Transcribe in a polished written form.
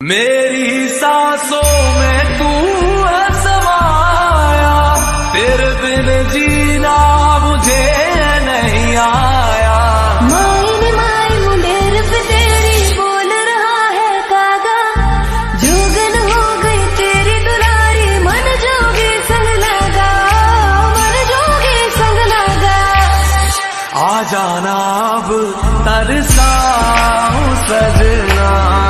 मेरी सांसों में तू है समाया, तेरे बिन जीना मुझे नहीं आया। माइन माइन मुंडेर पे तेरी बोल रहा है कागा, जोगन हो गई तेरी दुलारी, मन जोगे संग लगा, मन जोगे संग लगा। आ जाना अब तरसा हूँ सजना।